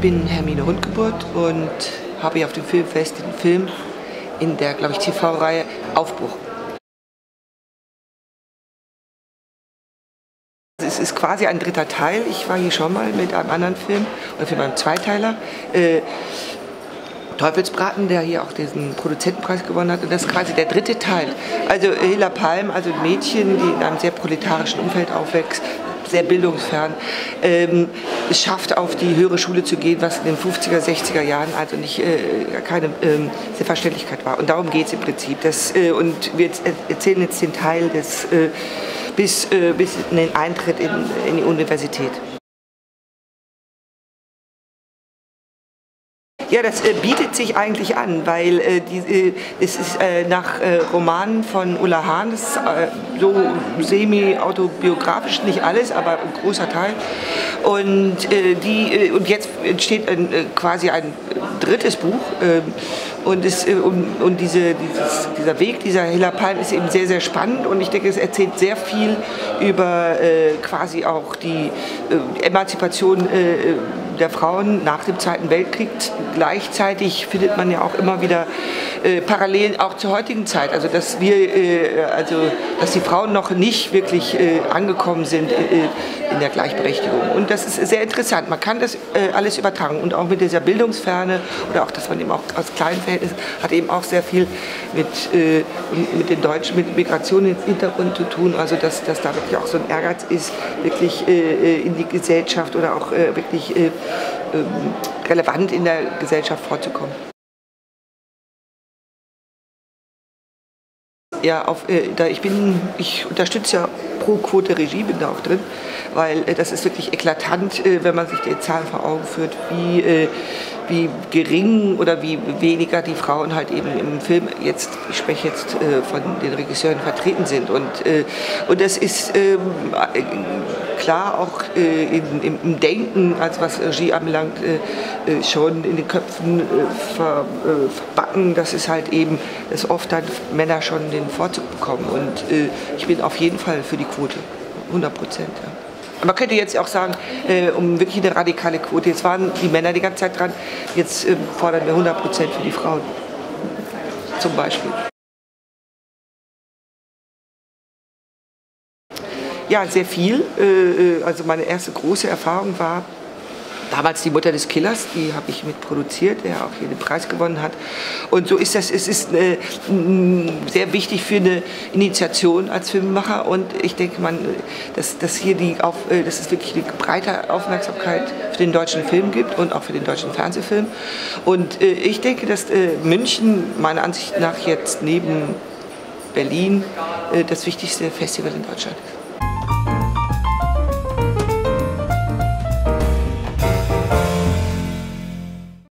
bin Hermine Hundgeburt und habe hier auf dem Filmfest den Film in der, glaube ich, TV-Reihe Aufbruch. Es ist quasi ein dritter Teil. Ich war hier schon mal mit einem anderen Film, oder für meinen Zweiteiler, Teufelsbraten, der hier auch diesen Produzentenpreis gewonnen hat. Und das ist quasi der dritte Teil. Also Hilla Palm, also ein Mädchen, die in einem sehr proletarischen Umfeld aufwächst, sehr bildungsfern, es schafft, auf die höhere Schule zu gehen, was in den 50er, 60er Jahren also nicht keine Selbstverständlichkeit war. Und darum geht es im Prinzip. Und wir erzählen jetzt den Teil bis in den Eintritt in die Universität. Ja, das bietet sich eigentlich an, weil es ist nach Romanen von Ulla Hahn, das ist so semi-autobiografisch, nicht alles, aber ein großer Teil. Und jetzt entsteht quasi ein drittes Buch. Dieser Weg dieser Hilla Palm ist eben sehr, sehr spannend und ich denke, es erzählt sehr viel über quasi auch die Emanzipation der Frauen nach dem Zweiten Weltkrieg. Gleichzeitig findet man ja auch immer wieder Parallelen auch zur heutigen Zeit, also dass die Frauen noch nicht wirklich angekommen sind in der Gleichberechtigung. Und das ist sehr interessant. Man kann das alles übertragen und auch mit dieser Bildungsferne oder auch, dass man eben auch aus kleinen Verhältnissen hat eben auch sehr viel mit den Deutschen, mit Migration im Hintergrund zu tun. Also dass da wirklich auch so ein Ehrgeiz ist, wirklich in die Gesellschaft oder auch wirklich relevant in der Gesellschaft vorzukommen. Ja, ich unterstütze ja pro Quote Regie, bin da auch drin, weil das ist wirklich eklatant, wenn man sich die Zahlen vor Augen führt, wie gering oder wie weniger die Frauen halt eben im Film jetzt, ich spreche jetzt von den Regisseuren, vertreten sind. Und das ist klar auch im Denken, also was Regie anbelangt, schon in den Köpfen verbacken, dass es halt eben, dass oft dann Männer schon den Vorzug bekommen. Und ich bin auf jeden Fall für die Quote, 100%. Ja. Man könnte jetzt auch sagen, um wirklich eine radikale Quote, jetzt waren die Männer die ganze Zeit dran, jetzt fordern wir 100% für die Frauen, zum Beispiel. Ja, sehr viel. Also meine erste große Erfahrung war damals die Mutter des Killers, die habe ich mitproduziert, der auch hier den Preis gewonnen hat. Und so ist das, es ist sehr wichtig für eine Initiation als Filmemacher und ich denke, dass es wirklich eine breite Aufmerksamkeit für den deutschen Film gibt und auch für den deutschen Fernsehfilm. Und ich denke, dass München meiner Ansicht nach jetzt neben Berlin das wichtigste Festival in Deutschland ist.